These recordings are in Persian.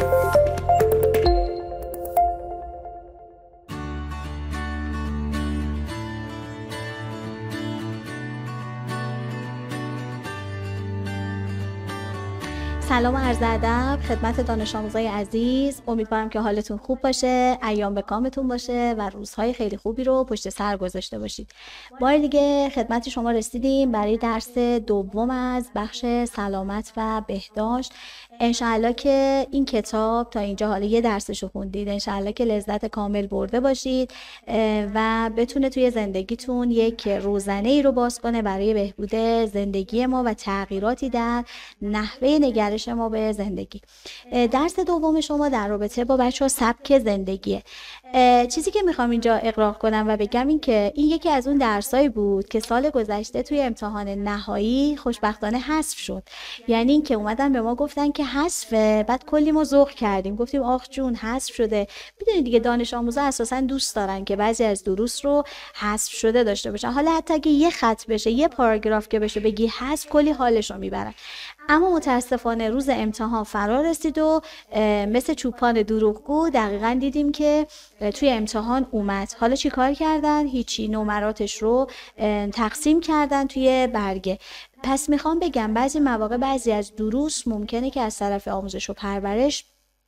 سلام و عرض ادب خدمت دانش آموزای عزیز. امیدوارم که حالتون خوب باشه، ایام به کامتون باشه و روزهای خیلی خوبی رو پشت سر گذاشته باشید. بار دیگه خدمت شما رسیدیم برای درس دوم از بخش سلامت و بهداشت. انشالله که این کتاب تا اینجا حالا یه درسشو خوندید، انشالله که لذت کامل برده باشید و بتونه توی زندگیتون یک روزنه ای رو باز کنه برای بهبود زندگی ما و تغییراتی در نحوه نگرش ما به زندگی. درس دوم شما در رابطه با بچه‌ها سبک زندگیه. چیزی که میخوام اینجا اقراق کنم و بگم این که این یکی از اون درسایی بود که سال گذشته توی امتحان نهایی خوشبختانه حذف شد. یعنی این که اومدن به ما گفتن که حذفه، بعد کلی ما ذوق کردیم، گفتیم آخ جون حذف شده. میدونید دیگه دانش آموزا اساسا دوست دارن که بعضی از دروس رو حذف شده داشته باشن، حالا حتی اگه یه خط بشه، یه پاراگراف که بشه بگی حذف، کلی حالشو میبرن. اما متاسفانه روز امتحان فرا رسید و مثل چوپان دروغگو دقیقاً دیدیم که توی امتحان اومد. حالا چی کار کردن؟ هیچی، نمراتش رو تقسیم کردن توی برگه. پس میخوام بگم بعضی مواقع بعضی از دروس ممکنه که از طرف آموزش و پرورش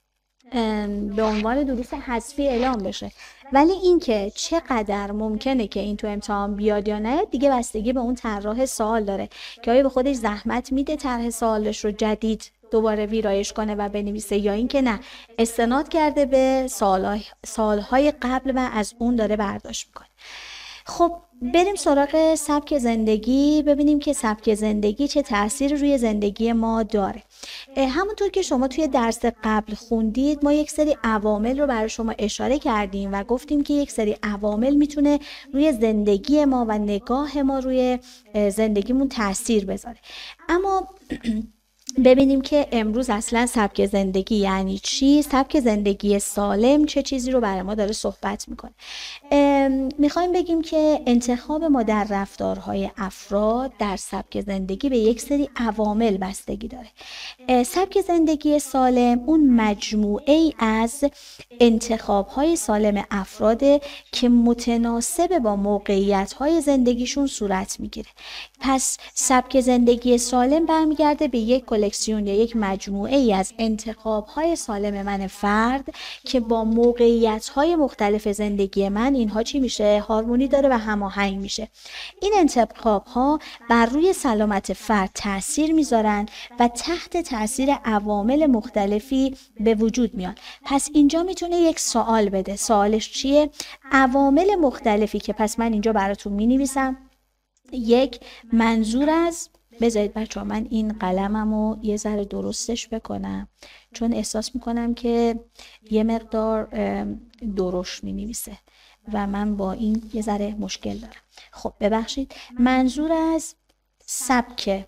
به عنوان دروس حذفی اعلام بشه، ولی اینکه چقدر ممکنه که این تو امتحان بیاد یا نه دیگه بستگی به اون طراح سوال داره که آیا به خودش زحمت میده طرح سوالش رو جدید دوباره ویرایش کنه و بنویسه، یا اینکه نه استناد کرده به سالهای قبل و از اون داره برداشت میکنه. خب بریم سراغ سبک زندگی، ببینیم که سبک زندگی چه تأثیری روی زندگی ما داره. همونطور که شما توی درس قبل خوندید ما یک سری عوامل رو برای شما اشاره کردیم و گفتیم که یک سری عوامل میتونه روی زندگی ما و نگاه ما روی زندگیمون تأثیر بذاره. اما ببینیم که امروز اصلا سبک زندگی یعنی چی؟ سبک زندگی سالم چه چیزی رو برای ما داره صحبت میکنه. میخوایم بگیم که انتخاب ما در رفتارهای افراد در سبک زندگی به یک سری عوامل بستگی داره. سبک زندگی سالم اون مجموعه ای از انتخابهای سالم افراده که متناسب با موقعیت‌های زندگیشون صورت میگیره. پس سبک زندگی سالم برمیگرده به یک کلکسیون یا یک مجموعه ای از انتخاب‌های سالم من فرد که با موقعیت‌های مختلف زندگی من اینها چی میشه؟ هارمونی داره و هماهنگ میشه. این انتخاب‌ها بر روی سلامت فرد تأثیر میذارن و تحت تأثیر عوامل مختلفی به وجود میان. پس اینجا میتونه یک سوال بده. سوالش چیه؟ عوامل مختلفی که پس من اینجا براتون مینویسم. یک، منظور از، بذارید بچه ها من این قلممو یه ذره درستش بکنم چون احساس میکنم که یه مقدار درشت مینویسه و من با این یه ذره مشکل دارم. خب ببخشید. منظور از سبک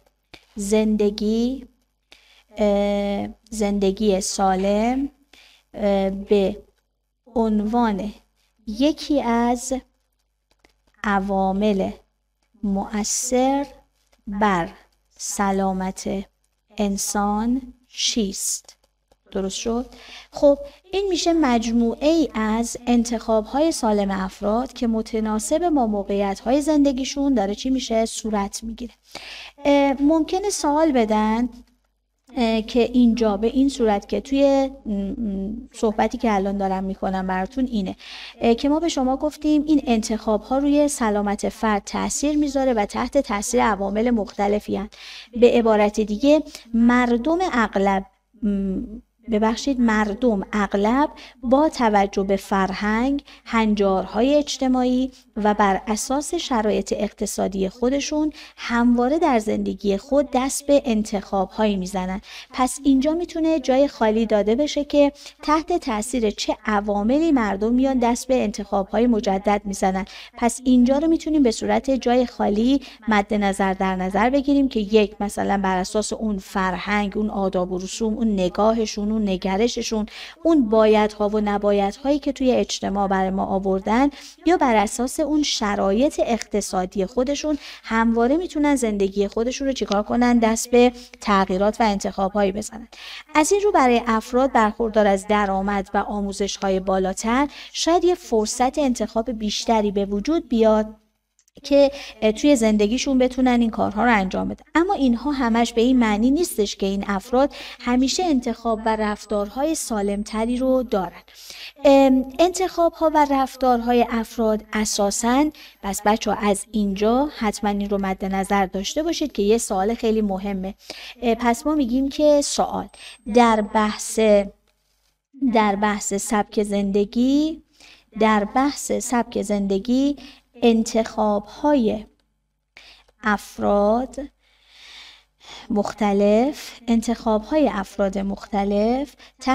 زندگی سالم به عنوان یکی از عوامل مؤثر بر سلامت انسان چیست؟ درست شد؟ خب این میشه مجموعه ای از انتخاب‌های سالم افراد که متناسب با موقعیت‌های زندگیشون داره چی میشه؟ صورت میگیره. ممکنه سوال بدن که اینجا به این صورت که توی صحبتی که الان دارم میکنم براتون اینه که ما به شما گفتیم این انتخاب ها روی سلامت فرد تأثیر میذاره و تحت تأثیر عوامل مختلفی هست. به عبارت دیگه مردم اغلب با توجه به فرهنگ، هنجارهای اجتماعی و بر اساس شرایط اقتصادی خودشون همواره در زندگی خود دست به انتخاب‌هایی میزنن. پس اینجا میتونه جای خالی داده بشه که تحت تاثیر چه عواملی مردم میان دست به انتخاب‌های مجدد میزنن. پس اینجا رو میتونیم به صورت جای خالی مد نظر در نظر بگیریم که یک، مثلا بر اساس اون فرهنگ، اون آداب و رسوم، اون نگاهشون، اون نگرششون، اون بایدها و نبایدهایی که توی اجتماع برای ما آوردن، یا بر اساس اون شرایط اقتصادی خودشون همواره میتونن زندگی خودشون رو چیکار کنن؟ دست به تغییرات و انتخاب‌هایی بزنن. از این رو برای افراد برخوردار از درآمد و آموزش‌های بالاتر شاید یه فرصت انتخاب بیشتری به وجود بیاد که توی زندگیشون بتونن این کارها رو انجام بدن. اما اینها همش به این معنی نیستش که این افراد همیشه انتخاب و رفتارهای سالمتری رو دارن. انتخاب‌ها و رفتارهای افراد اساساً، پس بچه‌ها از اینجا حتما این رو مد نظر داشته باشید که یه سوال خیلی مهمه. پس ما میگیم که سوال در بحث سبک زندگی انتخاب‌های افراد مختلف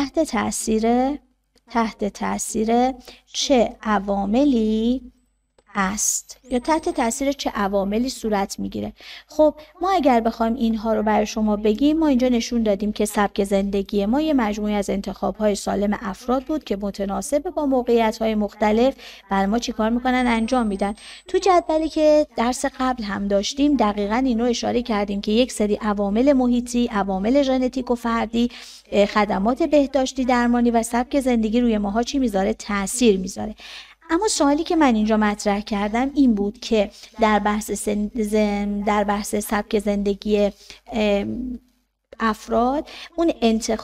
تحت تأثیر چه عواملی است یا تحت تأثیر چه عواملی صورت میگیره. خب ما اگر بخوایم اینها رو برای شما بگیم، ما اینجا نشون دادیم که سبک زندگی ما یه مجموعه از انتخاب‌های سالم افراد بود که متناسب با موقعیت‌های مختلف برای ما چیکار میکنن؟ انجام میدن. تو جدولی که درس قبل هم داشتیم دقیقاً اینو اشاره کردیم که یک سری عوامل محیطی، عوامل ژنتیک و فردی، خدمات بهداشتی درمانی و سبک زندگی روی ماها چی میذاره؟ تأثیر میذاره. اما سوالی که من اینجا مطرح کردم این بود که در بحث سبک زندگی افراد، اون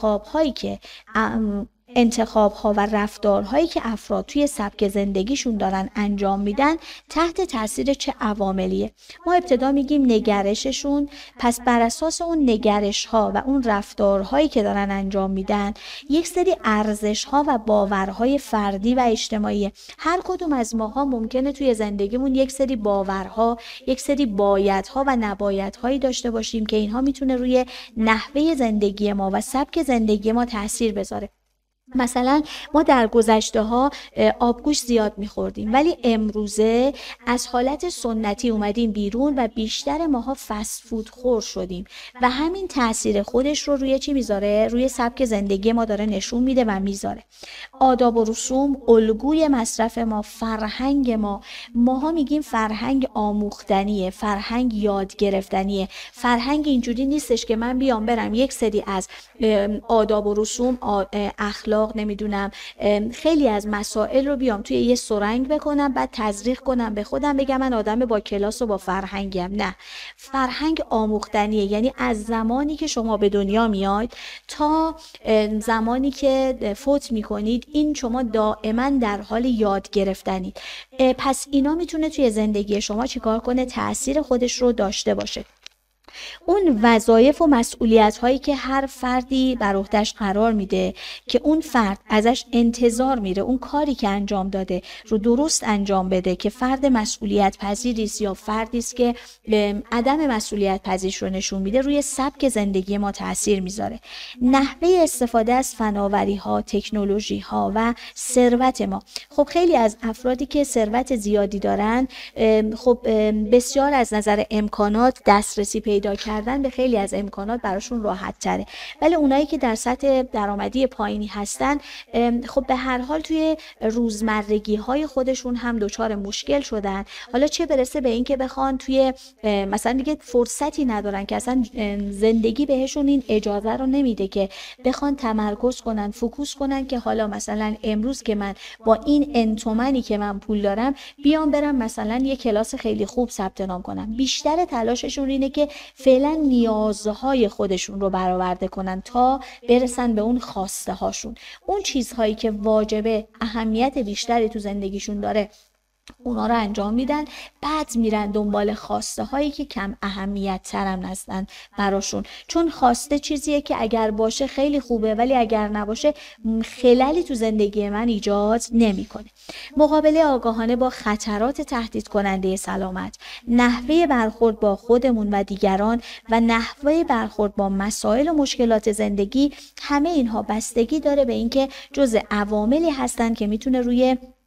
انتخاب‌ها و رفتارهایی که افراد توی سبک زندگیشون دارن انجام میدن تحت تاثیر چه عواملیه. ما ابتدا میگیم نگرششون، پس بر اساس اون نگرش‌ها و اون رفتارهایی که دارن انجام میدن یک سری ارزش‌ها و باورهای فردی و اجتماعی. هر کدوم از ماها ممکنه توی زندگیمون یک سری باورها، یک سری بایدها و نبایدهایی داشته باشیم که اینها میتونه روی نحوه زندگی ما و سبک زندگی ما تاثیر بذاره. مثلا ما در گذشته ها آبگوشت زیاد میخوردیم، ولی امروزه از حالت سنتی اومدیم بیرون و بیشتر ماها فست فود خور شدیم و همین تاثیر خودش رو روی چی میذاره؟ روی سبک زندگی ما داره نشون میده و میذاره. آداب و رسوم، الگوی مصرف ما، فرهنگ ماها میگیم فرهنگ آموختنیه، فرهنگ یاد گرفتنیه. فرهنگ اینجوری نیستش که من بیام برم یک سری از آداب و رسوم، اخلاق، نمیدونم خیلی از مسائل رو بیام توی یه سرنگ بکنم، بعد تزریق کنم به خودم بگم من آدم با کلاس و با فرهنگم. نه، فرهنگ آموختنیه، یعنی از زمانی که شما به دنیا میاید تا زمانی که فوت میکنید این شما دائما در حال یاد گرفتنید. پس اینا میتونه توی زندگی شما چیکار کنه؟ تأثیر خودش رو داشته باشه. اون وظایف و مسئولیت هایی که هر فردی بر عهده‌اش قرار میده که اون فرد ازش انتظار میره اون کاری که انجام داده رو درست انجام بده، که فرد مسئولیت پذیری است یا فردی است که عدم مسئولیت پذیریش رو نشون میده، روی سبک زندگی ما تاثیر میذاره. نحوه استفاده از فناوری ها، تکنولوژی ها و ثروت ما. خب خیلی از افرادی که ثروت زیادی دارن، خب بسیار از نظر امکانات دسترسی پیدا کردن به خیلی از امکانات براشون راحت تره، ولی اونایی که در سطح درآمدی پایینی هستن خب به هر حال توی روزمرگی های خودشون هم دچار مشکل شدن. حالا چه برسه به این که بخوان توی مثلا دیگه فرصتی ندارن که اصلا زندگی بهشون این اجازه رو نمیده که بخوان تمرکز کنن، فوکوس کنن که حالا مثلا امروز که من با این انتومنی که من پول دارم بیام برم مثلا یه کلاس خیلی خوب ثبت نام کنم. بیشتر تلاششون اینه که فعلا نیازهای خودشون رو برآورده کنن تا برسن به اون خواسته هاشون. اون چیزهایی که واجبه، اهمیت بیشتری تو زندگیشون داره، اونا رو انجام میدن، بعد میرن دنبال خواسته هایی که کم اهمیت ترم هستن براشون. چون خواسته چیزیه که اگر باشه خیلی خوبه، ولی اگر نباشه خللی تو زندگی من ایجاد نمیکنه. مقابله آگاهانه با خطرات تهدید کننده سلامت، نحوه برخورد با خودمون و دیگران و نحوه برخورد با مسائل و مشکلات زندگی، همه اینها بستگی داره به اینکه جزء عواملی هستن که میتونه روی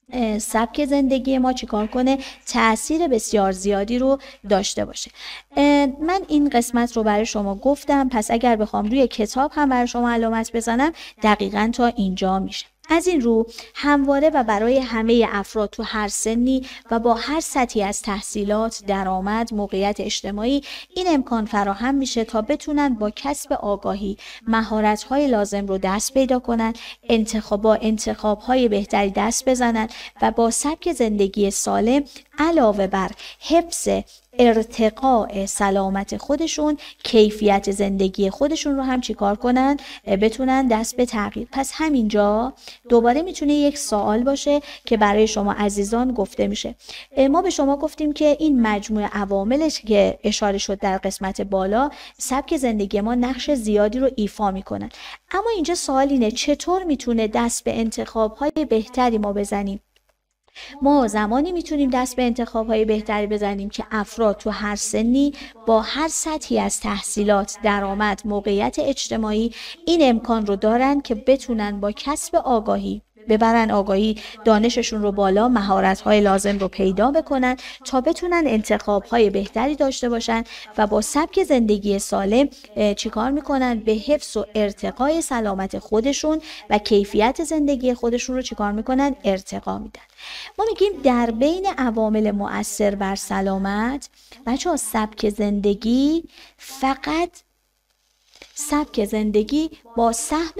سبک زندگی ما چیکار کنه؟ تأثیر بسیار زیادی رو داشته باشه. من این قسمت رو برای شما گفتم، پس اگر بخوام روی کتاب هم برای شما علامت بزنم دقیقاً تا اینجا میشه. از این رو همواره و برای همه افراد تو هر سنی و با هر سطحی از تحصیلات، درآمد، موقعیت اجتماعی این امکان فراهم میشه تا بتونن با کسب آگاهی مهارت‌های لازم رو دست پیدا کنن، انتخاب‌های بهتری دست بزنن و با سبک زندگی سالم علاوه بر حفظ ارتقاء سلامت خودشون، کیفیت زندگی خودشون رو هم چیکار کنن؟ بتونن دست به تغییر. پس همینجا دوباره میتونه یک سوال باشه که برای شما عزیزان گفته میشه. ما به شما گفتیم که این مجموعه عواملش که اشاره شد در قسمت بالا، سبک زندگی ما نقش زیادی رو ایفا میکنن. اما اینجا سوال اینه چطور میتونه دست به انتخاب‌های بهتری ما بزنیم؟ ما زمانی میتونیم دست به انتخاب‌های بهتری بزنیم که افراد تو هر سنی با هر سطحی از تحصیلات، درآمد، موقعیت اجتماعی این امکان رو دارن که بتونن با کسب آگاهی ببرن آگاهی دانششون رو بالا، مهارت‌های لازم رو پیدا بکنن تا بتونن انتخاب‌های بهتری داشته باشن و با سبک زندگی سالم چیکار میکنن؟ به حفظ و ارتقای سلامت خودشون و کیفیت زندگی خودشون رو چیکار میکنن؟ ارتقا میدن. ما میگیم در بین عوامل مؤثر بر سلامت بچه‌ها سبک زندگی با سهم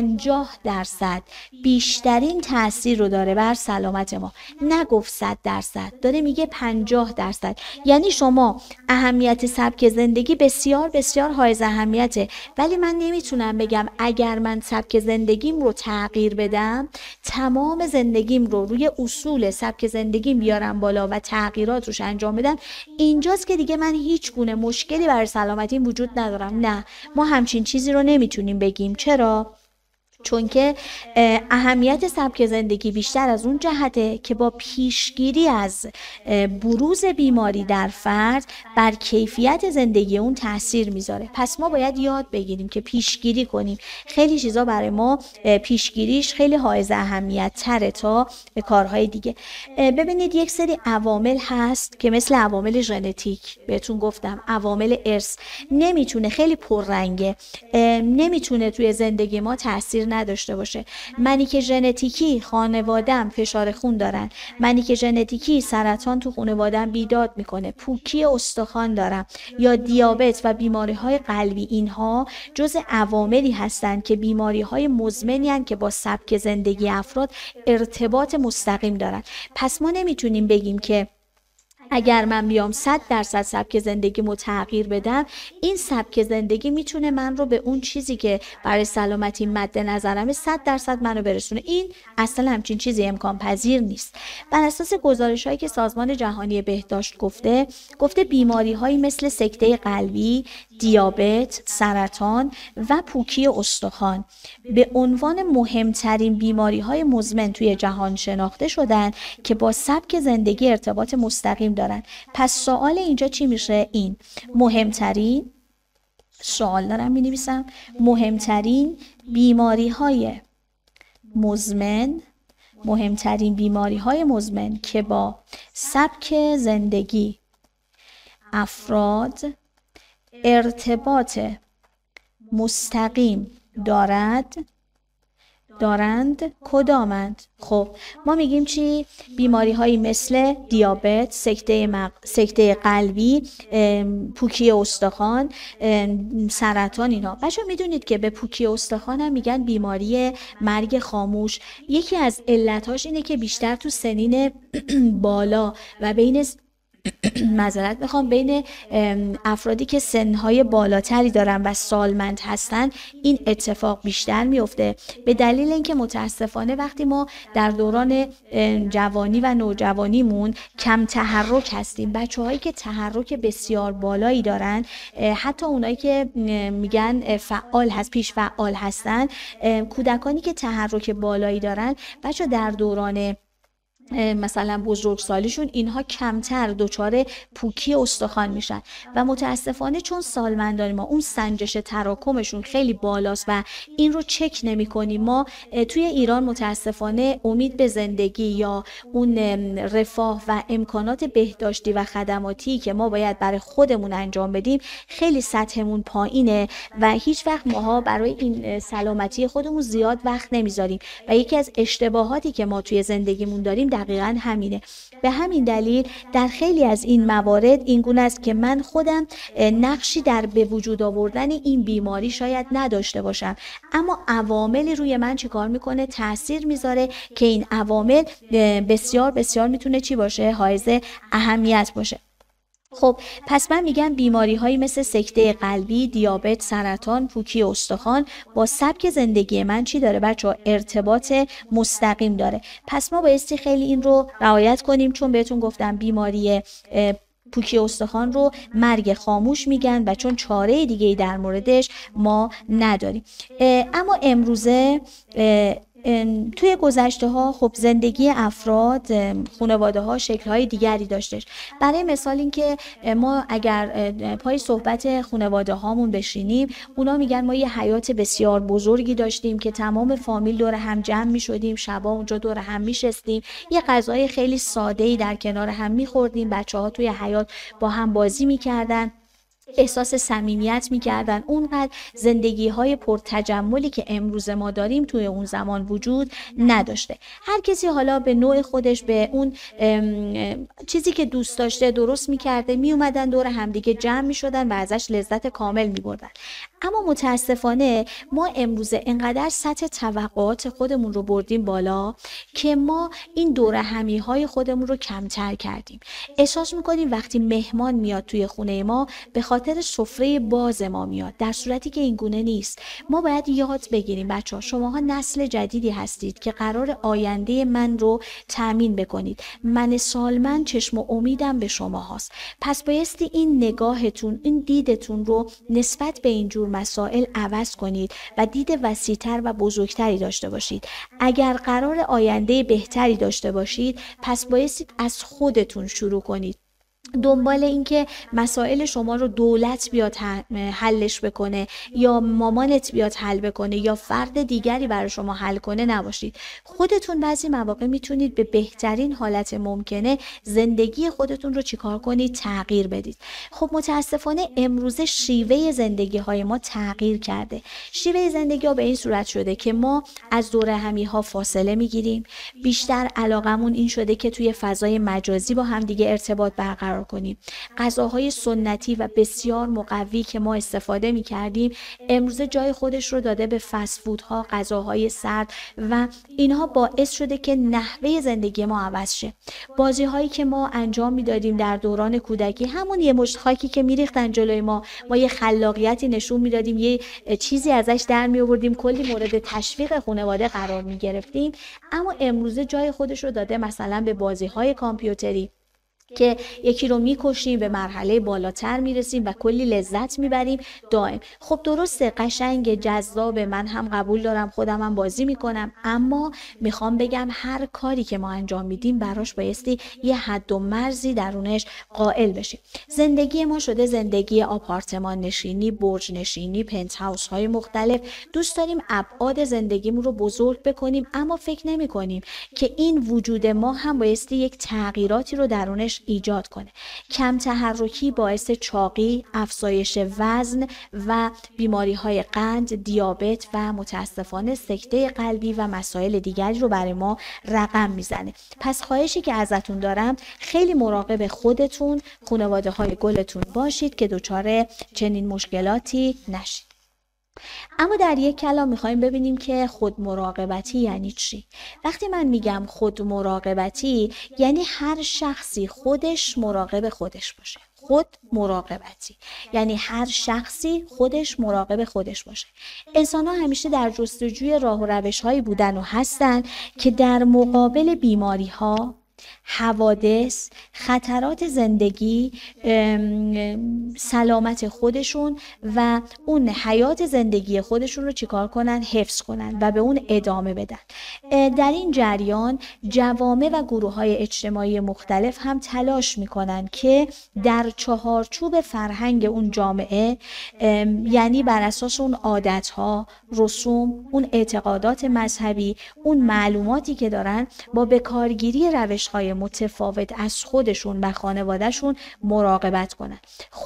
50% بیشترین تأثیر رو داره بر سلامت ما. نگفت 100%، داره میگه 50%. یعنی شما اهمیت سبک زندگی بسیار بسیار حائز اهمیته، ولی من نمیتونم بگم اگر من سبک زندگیم رو تغییر بدم تمام زندگیم رو روی اصول سبک زندگیم بیارم بالا و تغییرات روش انجام بدم، اینجاست که دیگه من هیچ گونه مشکلی برای سلامتیم وجود ندارم. نه، ما همچین چیزی رو نمیتونیم بگیم. چرا؟ چون که اهمیت سبک زندگی بیشتر از اون جهته که با پیشگیری از بروز بیماری در فرد بر کیفیت زندگی اون تاثیر میذاره. پس ما باید یاد بگیریم که پیشگیری کنیم. خیلی چیزا برای ما پیشگیریش خیلی حائز اهمیت تره تا کارهای دیگه. ببینید یک سری عوامل هست که مثل عوامل ژنتیک، بهتون گفتم عوامل ارث، نمیتونه، خیلی پررنگه، نمیتونه توی زندگی ما تاثیر نداشته باشه. منی که ژنتیکی خانواده‌ام فشار خون دارن، منی که ژنتیکی سرطان تو خانواده‌ام بیداد میکنه، پوکی استخوان دارم یا دیابت و بیماری‌های قلبی، اینها جز عواملی هستند که بیماری‌های مزمنی هستند که با سبک زندگی افراد ارتباط مستقیم دارن. پس ما نمیتونیم بگیم که اگر من بیام 100% سبک زندگیمو تغییر بدم این سبک زندگی میتونه من رو به اون چیزی که برای سلامتی مد نظرمه 100% منو برسونه. این اصلا همچین چیزی امکان پذیر نیست. بر اساس گزارش‌هایی که سازمان جهانی بهداشت گفته بیماری‌هایی مثل سکته قلبی، دیابت، سرطان و پوکی استخوان به عنوان مهمترین بیماری‌های مزمن توی جهان شناخته شدن که با سبک زندگی ارتباط مستقیم دارن. پس سوال اینجا چی میشه؟ این مهمترین، سوال دارم می‌نویسم، مهمترین بیماری‌های مزمن که با سبک زندگی افراد ارتباط مستقیم دارند کدامند؟ خب ما میگیم چی؟ بیماری هایی مثل دیابت، سکته قلبی، پوکی استخوان، سرطان. اینا بچه میدونید که به پوکی استخوان هم میگن بیماری مرگ خاموش. یکی از علتاش اینه که بیشتر تو سنین بالا و بین بین افرادی که سنهای بالاتری دارن و سالمند هستن این اتفاق بیشتر میفته، به دلیل اینکه متاسفانه وقتی ما در دوران جوانی و نوجوانیمون کم تحرک هستیم، بچه‌هایی که تحرک بسیار بالایی دارن، حتی اونایی که میگن پیش فعال هستن، کودکانی که تحرک بالایی دارن، بچه در دوران مثلا بزرگسالیشون، اینها کمتر دچار پوکی استخوان میشن و متاسفانه چون سالمندان ما اون سنجش تراکمشون خیلی بالاست و این رو چک نمی کنیم. ما توی ایران متاسفانه امید به زندگی یا اون رفاه و امکانات بهداشتی و خدماتی که ما باید برای خودمون انجام بدیم خیلی سطحمون پایینه و هیچ وقت ماها برای این سلامتی خودمون زیاد وقت نمیذاریم و یکی از اشتباهاتی که ما توی زندگیمون داریم دقیقاً همینه. به همین دلیل در خیلی از این موارد این گونه است که من خودم نقشی در به وجود آوردن این بیماری شاید نداشته باشم، اما عواملی روی من چیکار میکنه؟ تاثیر میذاره که این عوامل بسیار بسیار میتونه چی باشه؟ حائز اهمیت باشه. خب پس من میگم بیماری هایی مثل سکته قلبی، دیابت، سرطان، پوکی استخوان با سبک زندگی من چی داره بچه‌ها؟ ارتباط مستقیم داره. پس ما بایستی خیلی این رو رعایت کنیم، چون بهتون گفتم بیماری پوکی استخوان رو مرگ خاموش میگن و چون چاره دیگه‌ای در موردش ما نداریم. اما امروزه توی گذشته ها خب زندگی افراد، خانواده ها شکل های دیگری داشتش. برای مثال این که ما اگر پای صحبت خانواده هامون بشینیم، اونا میگن ما یه حیات بسیار بزرگی داشتیم که تمام فامیل دور هم جمع میشدیم، شبا اونجا دور هم میشستیم، یه غذای خیلی ساده‌ای در کنار هم میخوردیم، بچه‌ها توی حیات با هم بازی میکردن، احساس صمیمیت میکردن. اونقدر زندگی های پرتجملی که امروز ما داریم توی اون زمان وجود نداشته. هر کسی حالا به نوع خودش به اون چیزی که دوست داشته درست میکرده، میومدن دور همدیگه جمع میشدن و ازش لذت کامل میبردن. اما متاسفانه ما امروزه انقدر سطح توقعات خودمون رو بردیم بالا که ما این دوره همی های خودمون رو کمتر کردیم. احساس میکنیم وقتی مهمان میاد توی خونه ما به خاطر سفره باز ما میاد، در صورتی که این گونه نیست. ما باید یاد بگیریم بچه‌ها، شماها نسل جدیدی هستید که قرار آینده من رو تامین بکنید. من سالمند چشم و امیدم به شما هاست. پس بایستی این نگاهتون، این دیدتون رو نسبت به اینجور مسائل عوض کنید و دید وسیع‌تر و بزرگتری داشته باشید. اگر قرار آینده بهتری داشته باشید، پس بایستی از خودتون شروع کنید. دنبال این که مسائل شما رو دولت بیاد حلش بکنه یا مامانت بیاد حل بکنه یا فرد دیگری برای شما حل کنه نباشید. خودتون بعضی مواقع میتونید به بهترین حالت ممکنه زندگی خودتون رو چیکار کنید؟ تغییر بدید. خب متاسفانه امروزه شیوه زندگی های ما تغییر کرده. شیوه زندگی ها به این صورت شده که ما از دوره همی ها فاصله میگیریم. بیشتر علاقمون این شده که توی فضای مجازی با هم دیگه ارتباط برقرار کنیم. غذاهای سنتی و بسیار مقوی که ما استفاده می کردیم امروزه جای خودش رو داده به فست فودها، غذاهای سرد و اینها باعث شده که نحوه زندگی ما عوض شه. بازی هایی که ما انجام می دادیم در دوران کودکی، همون یه مشت خاکی که می ریختن جلوی ما یه خلاقیتی نشون می دادیم، یه چیزی ازش در می آوردیم، کلی مورد تشویق خانواده قرار می گرفتیم. اما امروزه جای خودش رو داده مثلا به بازی های کامپیوتری که یکی رو میکشیم، به مرحله بالاتر میرسیم و کلی لذت میبریم دائم. خب درسته، قشنگ، جذاب، من هم قبول دارم، خودم هم بازی میکنم، اما میخوام بگم هر کاری که ما انجام میدیم براش بایستی یه حد و مرزی درونش قائل بشیم. زندگی ما شده زندگی آپارتمان نشینی، برج نشینی، پنت هاوس های مختلف. دوست داریم ابعاد زندگیمون رو بزرگ بکنیم، اما فکر نمی کنیم که این وجود ما هم بایستی یک تغییراتی رو درونش ایجاد کنه. کم تحرکی باعث چاقی، افزایش وزن و بیماری های قند، دیابت و متاسفانه سکته قلبی و مسائل دیگری رو برای ما رقم میزنه. پس خواهشی که ازتون دارم، خیلی مراقب خودتون، خانواده های گلتون باشید که دچار چنین مشکلاتی نشید. اما در یک کلام میخوایم ببینیم که خود مراقبتی یعنی چی؟ وقتی من میگم خود مراقبتی یعنی هر شخصی خودش مراقب خودش باشه. خود مراقبتی یعنی هر شخصی خودش مراقب خودش باشه. انسان ها همیشه در جستجوی راه و روش هایی بودن و هستن که در مقابل بیماری ها، حوادث، خطرات زندگی، سلامت خودشون و اون حیات زندگی خودشون رو چیکار کنن؟ حفظ کنن و به اون ادامه بدن. در این جریان جوامع و گروه‌های اجتماعی مختلف هم تلاش میکنن که در چهارچوب فرهنگ اون جامعه، یعنی بر اساس اون عادت‌ها، رسوم، اون اعتقادات مذهبی، اون معلوماتی که دارن، با بکارگیری روش‌های متفاوت از خودشون و خانوادهشون مراقبت کنن.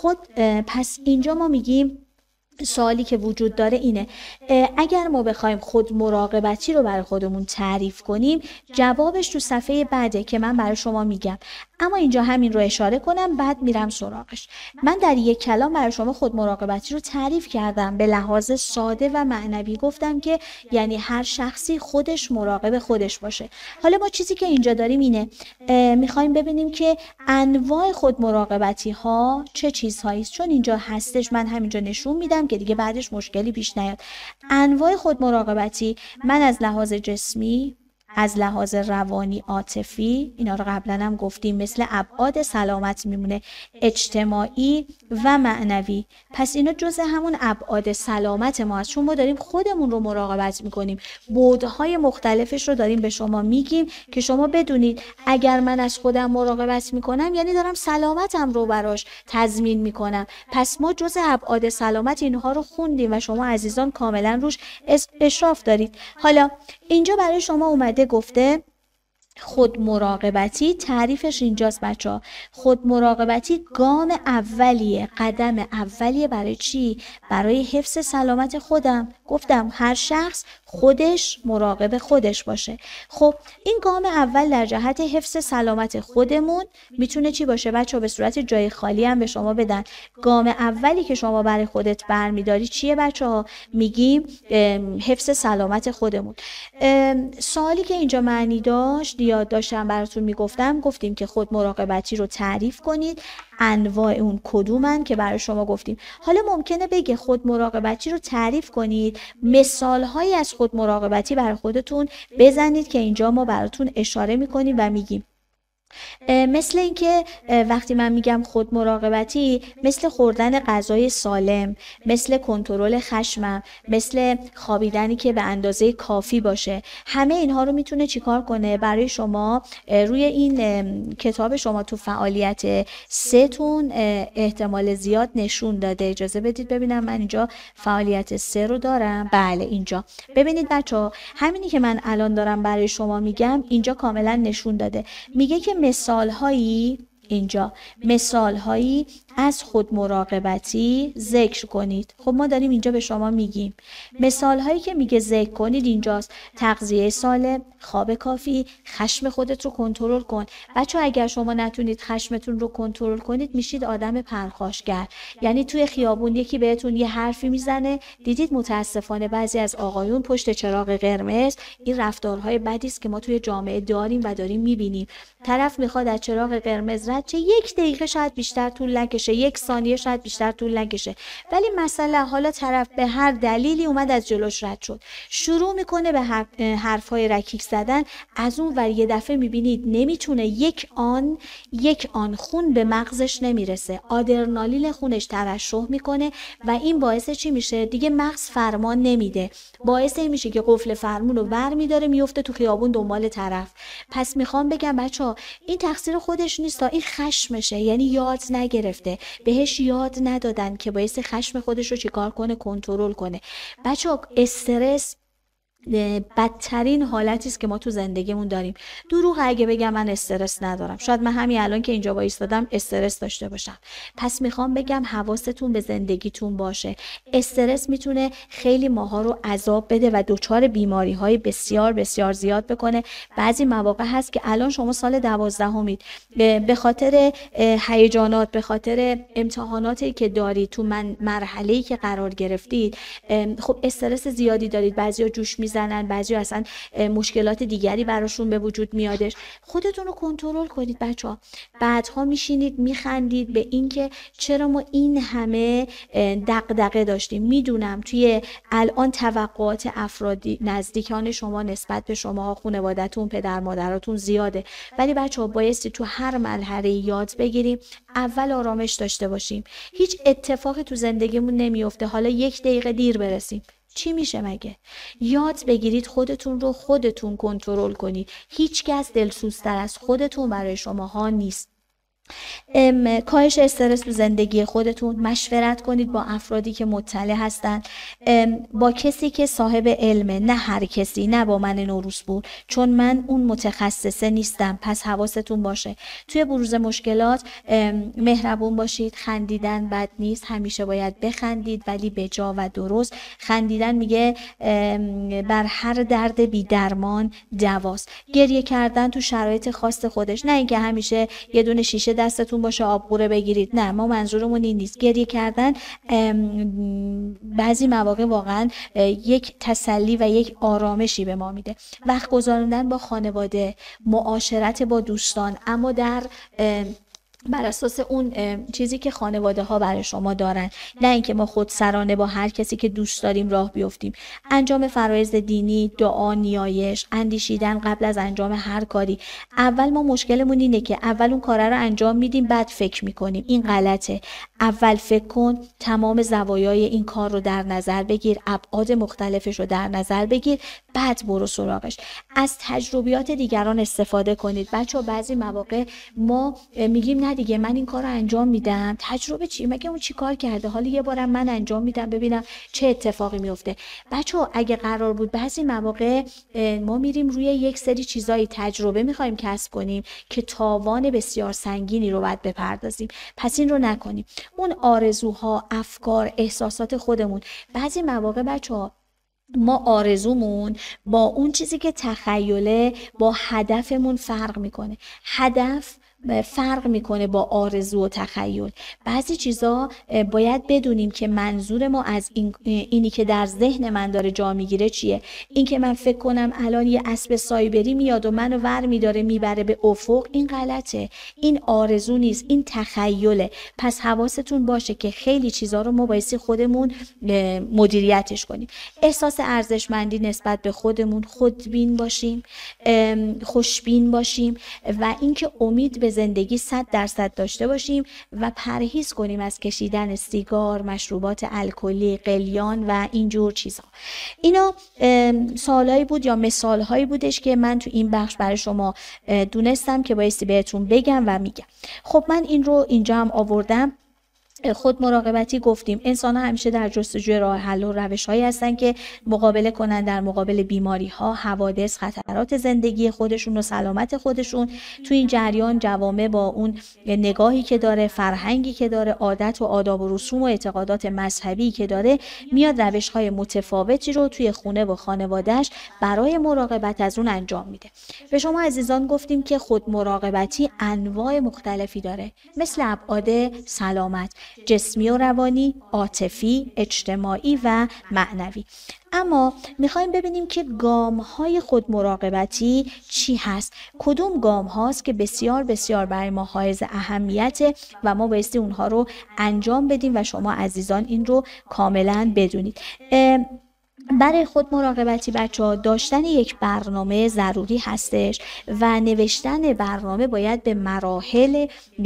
پس اینجا ما میگیم سوالی که وجود داره اینه، اگر ما بخوایم خود مراقبتی رو برای خودمون تعریف کنیم، جوابش تو صفحه بعده که من برای شما میگم، اما اینجا همین رو اشاره کنم بعد میرم سراغش. من در یک کلام برای شما خود مراقبتی رو تعریف کردم، به لحاظ ساده و معنوی گفتم که یعنی هر شخصی خودش مراقب خودش باشه. حالا ما چیزی که اینجا داریم اینه، میخوایم ببینیم که انواع خود مراقبتی ها چه چیزهایی است، چون اینجا هستش من همینجا نشون میدم که دیگه بعدش مشکلی پیش نیاد. انواع خود مراقبتی، من از لحاظ جسمی، از لحاظ روانی، عاطفی، اینا رو قبلا هم گفتیم، مثل ابعاد سلامت میمونه، اجتماعی و معنوی. پس اینا جزء همون ابعاد سلامت ما هست، چون ما داریم خودمون رو مراقبت میکنیم، بعدهای مختلفش رو داریم به شما میگیم که شما بدونید اگر من از خودم مراقبت میکنم یعنی دارم سلامتم رو براش تضمین میکنم. پس ما جزء ابعاد سلامت اینها رو خوندیم و شما عزیزان کاملا روش اشراف دارید. حالا اینجا برای شما اومده گفته خود مراقبتی، تعریفش اینجاست بچه‌ها. خود مراقبتی گام اولیه، قدم اولیه برای چی؟ برای حفظ سلامت خودم. گفتم هر شخص خودش مراقب خودش باشه. خب این گام اول در جهت حفظ سلامت خودمون میتونه چی باشه بچه‌ها؟ به صورت جای خالی هم به شما بدن. گام اولی که شما برای خودت برمیداری چیه بچه‌ها؟ میگیم حفظ سلامت خودمون. سوالی که اینجا معنی داشت، یاد داشتم براتون میگفتم، گفتیم که خود مراقبتی رو تعریف کنید، انواع اون کدومن که برای شما گفتیم. حالا ممکنه بگه خود مراقبتی رو تعریف کنید، مثالهایی از خود مراقبتی برای خودتون بزنید که اینجا ما براتون اشاره میکنیم و میگیم. مثل اینکه وقتی من میگم خود مراقبتی، مثل خوردن غذای سالم، مثل کنترل خشمم، مثل خوابیدنی که به اندازه کافی باشه، همه اینها رو میتونه چیکار کنه برای شما؟ روی این کتاب شما تو فعالیت 3 تون احتمال زیاد نشون داده. اجازه بدید ببینم، من اینجا فعالیت 3 رو دارم. بله اینجا ببینید بچه‌ها، همینی که من الان دارم برای شما میگم اینجا کاملا نشون داده. میگه که مثالهایی از خود مراقبتی ذکر کنید. خب ما داریم اینجا به شما میگیم مثالهایی که میگه ذکر کنید اینجاست: تغذیه سالم، خواب کافی، خشم خودت رو کنترل کن. بچه‌ها اگر شما نتونید خشمتون رو کنترل کنید میشید آدم پرخاشگر. یعنی توی خیابون یکی بهتون یه حرفی میزنه، دیدید متاسفانه بعضی از آقایون پشت چراغ قرمز، این رفتارهای بدی است که ما توی جامعه داریم و داریم میبینیم. طرف میخواد از چراغ قرمز رد شه، 1 دقیقه شاید بیشتر طول نکشه، 1 ثانیه شاید بیشتر طول نکشه، ولی مثلا حالا طرف به هر دلیلی اومد از جلوش رد شد، شروع میکنه به حرفای رکیک زدن. از اون ور یه دفعه میبینید نمیتونه، یک آن خون به مغزش نمیرسه، آدرنالین خونش ترشح میکنه و این باعث چی میشه؟ دیگه مغز فرمان نمیده، باعث این میشه که قفل فرمون رو برمیداره، میفته تو خیابون دنبال طرف. پس میخوام بگم بچه‌ها این تقصیر خودش نیست، این خشمشه، یعنی یاد نگرفته، بهش یاد ندادن که باعث خشم خودش رو چیکار کنه؟ کنترل کنه. بچه‌ها استرس بدترین حالتی است که ما تو زندگیمون داریم. دروغ اگه بگم من استرس ندارم، شاید من همین الان که اینجا وایسادم استرس داشته باشم. پس میخوام بگم حواستون به زندگیتون باشه. استرس میتونه خیلی ماها رو عذاب بده و دچار بیماری‌های بسیار بسیار زیاد بکنه. بعضی مواقع هست که الان شما سال 12مید، به خاطر هیجانات، به خاطر امتحاناتی که دارید، تو مرحله‌ای که قرار گرفتید، خب استرس زیادی دارید، بعضیا جوش میزنن، بعضی اصلا مشکلات دیگری براشون به وجود میادش. خودتون رو کنترل کنید بچه‌ها. بعدها میشینید میخندید به اینکه چرا ما این همه دغدغه داشتیم. میدونم توی الان توقعات افرادی نزدیکان شما نسبت به شما، خانواده‌تون، پدر مادراتون زیاده، ولی بچه‌ها بایستی تو هر مرحله یاد بگیریم اول آرامش داشته باشیم. هیچ اتفاقی تو زندگیمون نمیفته حالا 1 دقیقه دیر برسیم، چی میشه مگه؟ یاد بگیرید خودتون رو خودتون کنترل کنید. هیچ کس دلسوزتر از خودتون برای شماها نیست. کاهش استرس تو زندگی خودتون، مشورت کنید با افرادی که مطلع هستن، با کسی که صاحب علمه، نه هر کسی، نه با من نوروزپور، چون من اون متخصصه نیستم. پس حواستون باشه توی بروز مشکلات مهربون باشید. خندیدن بد نیست، همیشه باید بخندید ولی به جا و درست. خندیدن میگه بر هر درد بی درمان دواست. گریه کردن تو شرایط خاص خودش، نه اینکه همیشه یه دونه شیشه دستتون باشه آبقوره بگیرید، نه، ما منظورمون این نیست. گریه کردن بعضی مواقع واقعا یک تسلی و یک آرامشی به ما میده. وقت گذروندن با خانواده، معاشرت با دوستان، اما بر اساس اون چیزی که خانواده ها برای شما دارن، نه اینکه ما خودسرانه با هر کسی که دوست داریم راه بیفتیم. انجام فرایض دینی، دعا، نیایش، اندیشیدن قبل از انجام هر کاری. اول ما مشکلمون اینه که اول اون کار رو انجام میدیم بعد فکر میکنیم. این غلطه. اول فکر کن، تمام زوایای این کار رو در نظر بگیر، ابعاد مختلفش رو در نظر بگیر، بعد برو سراغش. از تجربیات دیگران استفاده کنید. بچه‌ها بعضی مواقع ما میگیم نه دیگه من این کار رو انجام میدم، تجربه چی؟ مگه اون چی کار کرده؟ حالا یه بارم من انجام میدم ببینم چه اتفاقی میفته. بچه‌ها اگه قرار بود بعضی مواقع ما میریم روی یک سری چیزای تجربه میخوایم کسب کنیم که تاوان بسیار سنگینی رو باید بپردازیم. پس این رو نکنیم. اون آرزوها، افکار، احساسات خودمون، بعضی مواقع بچه‌ها ما آرزومون با اون چیزی که تخیله با هدفمون فرق میکنه. هدف فرق میکنه با آرزو و تخیل. بعضی چیزا باید بدونیم که منظور ما از اینی که در ذهن من داره جا میگیره چیه. این که من فکر کنم الان یه اسب سایبری میاد و منو ور میداره میبره به افق، این غلطه. این آرزو نیست، این تخیله. پس حواستون باشه که خیلی چیزا رو ما بایستی خودمون مدیریتش کنیم. احساس ارزشمندی نسبت به خودمون، خودبین باشیم، خوشبین باشیم و اینکه امید به زندگی 100% داشته باشیم و پرهیز کنیم از کشیدن سیگار، مشروبات الکلی، قلیان و اینجور چیزها. اینا سوالایی بود یا مثالهایی بودش که من تو این بخش برای شما دونستم که بایستی بهتون بگم و میگم. خب من این رو اینجا هم آوردم. خود مراقبتی گفتیم انسان ها همیشه در جستجوی راه حل و روش هایی هستن که مقابله کنن در مقابل بیماری ها، حوادث، خطرات زندگی خودشون و سلامت خودشون. تو این جریان جوامع با اون نگاهی که داره، فرهنگی که داره، عادت و آداب و رسوم و اعتقادات مذهبی که داره، میاد روش های متفاوتی رو توی خونه و خانوادهش برای مراقبت از اون انجام میده. به شما عزیزان گفتیم که خود مراقبتی انواع مختلفی داره، مثل ابعاد سلامت، جسمی و روانی، عاطفی، اجتماعی و معنوی. اما میخوایم ببینیم که گام‌های خود مراقبتی چی هست، کدوم گام هاست که بسیار بسیار برای ما حائز اهمیته و ما بایستی اونها رو انجام بدیم و شما عزیزان این رو کاملا بدونید. برای خود مراقبتی بچه‌ها داشتن یک برنامه ضروری هستش و نوشتن برنامه باید به مراحل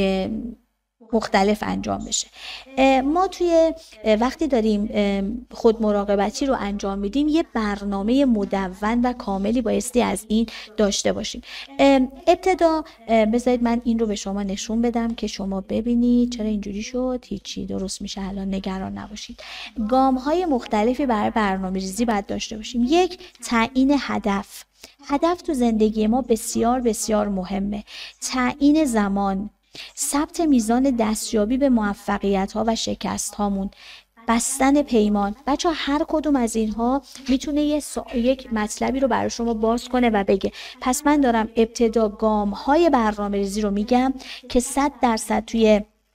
مختلف انجام بشه. ما توی وقتی داریم خود مراقبتی رو انجام میدیم یه برنامه مدون و کاملی بایستی از این داشته باشیم. ابتدا بذارید من این رو به شما نشون بدم که شما ببینید چرا اینجوری شد. هیچی، درست میشه الان، نگران نباشید. گام های مختلفی برای برنامه ریزی باید داشته باشیم. یک، تعیین هدف. هدف تو زندگی ما بسیار بسیار مهمه. تعیین زمان، ثبت میزان دستیابی به موفقیت ها و شکست هامون، بستن پیمان. بچه ها هر کدوم از اینها میتونه یک مطلبی رو برای شما باز کنه و بگه. پس من دارم ابتدا گام های برنامه ریزی رو میگم که 100% توی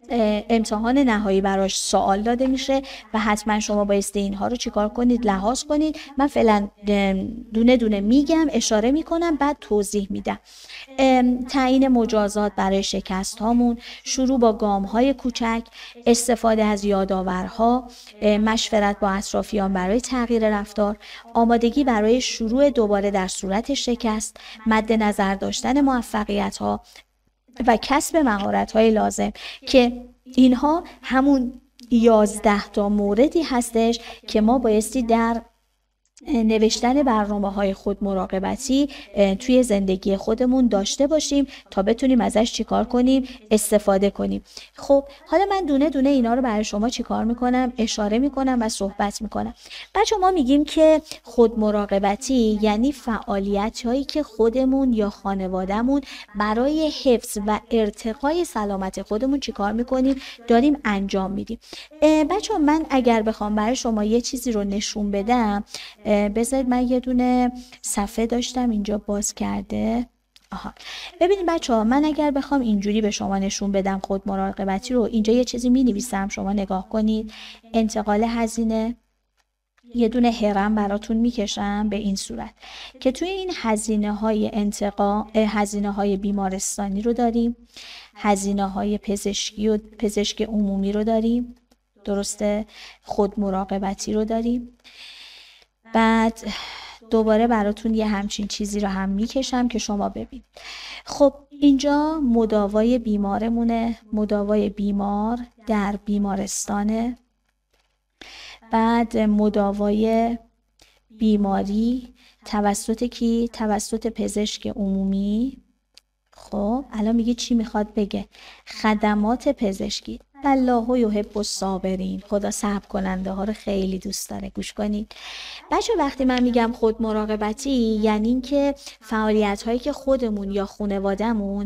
امتحان نهایی براش سوال داده میشه و حتما شما بایستی اینها رو چیکار کنید، لحاظ کنید. من فعلا دونه دونه میگم، اشاره میکنم، بعد توضیح میدم. تعیین مجازات برای شکست هامون، شروع با گام های کوچک، استفاده از یادآورها، مشورت با اطرافیان برای تغییر رفتار، آمادگی برای شروع دوباره در صورت شکست، مد نظر داشتن موفقیت ها و کسب مهارت های لازم، که اینها همون 11 تا موردی هستش که ما بایستی در نوشتن برنامه‌های خود مراقبتی توی زندگی خودمون داشته باشیم تا بتونیم ازش چیکار کنیم، استفاده کنیم. خب حالا من دونه دونه اینا رو برای شما چیکار میکنم، اشاره میکنم و صحبت میکنم. بچه ما میگیم که خود مراقبتی یعنی فعالیت هایی که خودمون یا خانوادهمون برای حفظ و ارتقای سلامت خودمون چیکار میکنیم، داریم انجام میدیم. بچه من اگر بخوام برای شما یه چیزی رو نشون بدم، بذارید من یه دونه صفحه داشتم اینجا باز کرده. ببینید بچه ها، من اگر بخوام اینجوری به شما نشون بدم خود مراقبتی رو، اینجا یه چیزی می نویسم، شما نگاه کنید. انتقال هزینه، یه دونه هرم براتون میکشم به این صورت که توی این هزینه های بیمارستانی رو داریم، هزینه های پزشکی و پزشک عمومی رو داریم، درسته، خود مراقبتی رو داریم. بعد دوباره براتون یه همچین چیزی رو هم میکشم که شما ببینید. خب اینجا مداوای بیمارمونه، مداوای بیمار در بیمارستانه. بعد مداوای بیماری توسط کی؟ توسط پزشک عمومی. خب الان میگه چی میخواد بگه؟ خدمات پزشکی. الله یحب الصابرین. خدا صبر کننده ها رو خیلی دوست داره. گوش کنید بچه، وقتی من میگم خود مراقبتی یعنی این که فعالیت هایی که خودمون یا خانوادهمون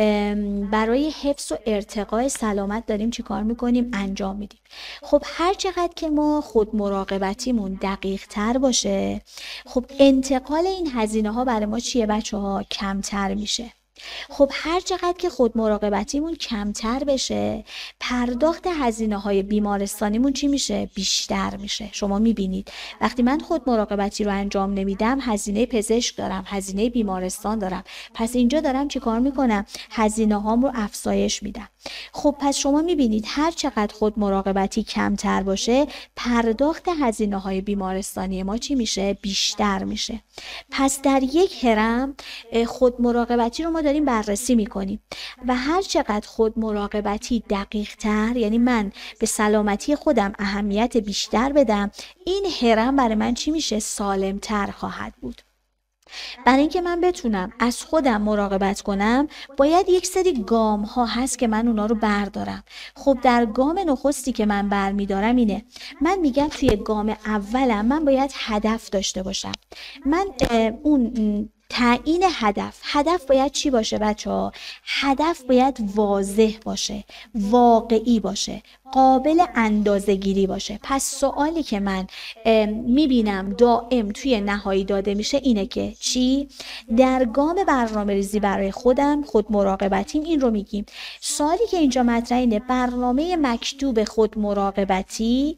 برای حفظ و ارتقای سلامت داریم چی کار میکنیم، انجام میدیم. خب هر چقدر که ما خود مراقبتیمون دقیق تر باشه، خب انتقال این هزینه ها برای ما چیه بچه ها؟ کمتر میشه. خب هر چقدر که خود مراقبتیمون کمتر بشه، پرداخت هزینه های بیمارستانیمون چی میشه؟ بیشتر میشه. شما میبینید وقتی من خود مراقبتی رو انجام نمیدم، هزینه پزشک دارم، هزینه بیمارستان دارم، پس اینجا دارم چی کار میکنم؟ هزینه هام رو افزایش میدم. خب پس شما میبینید هر چقدر خود مراقبتی کمتر باشه، پرداخت هزینه های بیمارستانی ما چی میشه؟ بیشتر میشه. پس در یک هرم خود مراقبتی رو ما داریم بررسی میکنیم و هر چقدر خود مراقبتی دقیق تر، یعنی من به سلامتی خودم اهمیت بیشتر بدم، این هرم برای من چی میشه؟ سالم تر خواهد بود. برای اینکه من بتونم از خودم مراقبت کنم، باید یک سری گام ها هست که من اونا رو بردارم. خب در گام نخستی که من برمیدارم اینه، من میگم توی گام اولم من باید هدف داشته باشم. من اون تعیین هدف باید چی باشه بچه ها؟ هدف باید واضح باشه، واقعی باشه، قابل اندازه‌گیری باشه. پس سوالی که من میبینم دائم توی نهایی داده میشه اینه که چی؟ در گام برنامه ریزی برای خودم، خود مراقبتیم، این رو میگیم. سوالی که اینجا مطرح اینه، برنامه مکتوب خود مراقبتی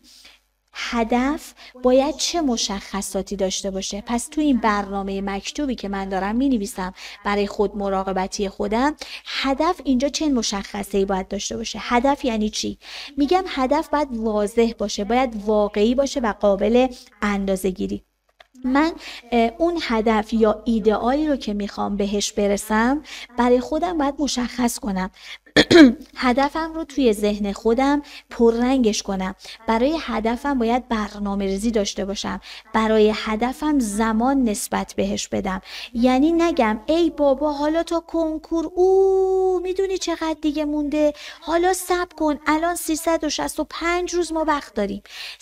هدف باید چه مشخصاتی داشته باشه؟ پس تو این برنامه مکتوبی که من دارم می نویسم برای خود مراقبتی خودم، هدف اینجا چه مشخصه‌ای باید داشته باشه؟ هدف یعنی چی؟ میگم هدف باید واضح باشه، باید واقعی باشه و قابل اندازه‌گیری. من اون هدف یا ایدئالی رو که میخوام بهش برسم برای خودم باید مشخص کنم. هدفم رو توی ذهن خودم پررنگش کنم. برای هدفم باید برنامه‌ریزی داشته باشم. برای هدفم زمان نسبت بهش بدم. یعنی نگم ای بابا حالا تا کنکور میدونی چقدر دیگه مونده، حالا صبر کن، الان 365 روز ما وقت داریم.